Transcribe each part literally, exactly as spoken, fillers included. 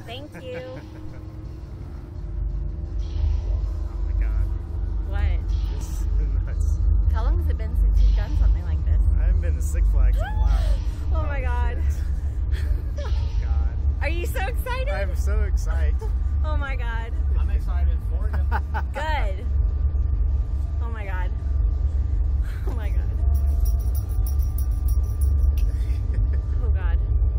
Thank you. Oh my god. What? This is nuts. How long has it been since you've done something like this? I haven't been to Six Flags in a while. Oh my god. Oh god. Are you so excited? I'm so excited. Oh my god. I'm excited for you. Good. Oh my god. Oh my god. Oh god.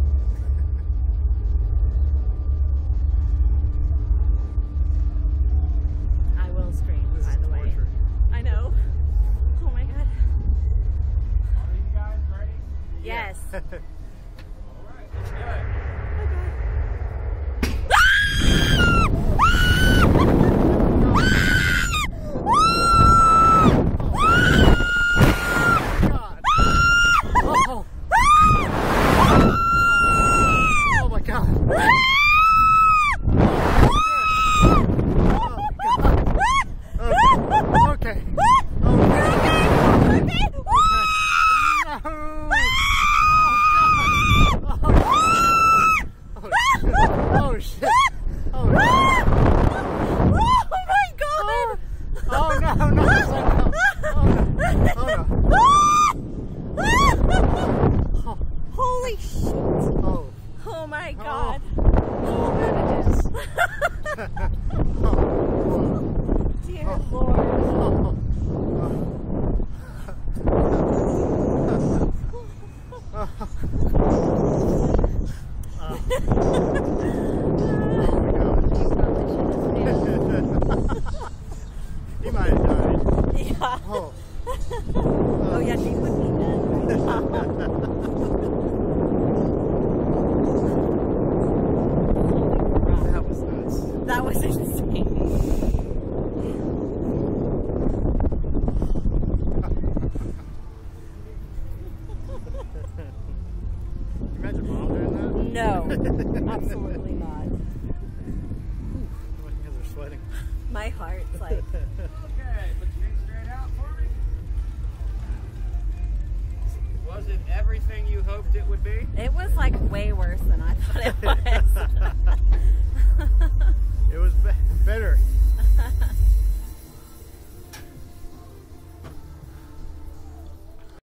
I will scream, This by is the way. torture. I know. Oh my god. Are you guys ready? Yes. All right, let's do it. Holy shit! Oh. Oh my god! Oh, man, it is. Oh. Dear Oh. Lord! He might have died. Yeah. Oh. Oh yeah, she would be dead right now. That was nuts. That was insane. Can you imagine Mom doing that? No, absolutely not. My hands are sweating. My heart's like, Okay, put your feet straight out for me. Was it everything you hoped it would be? it was like way worse.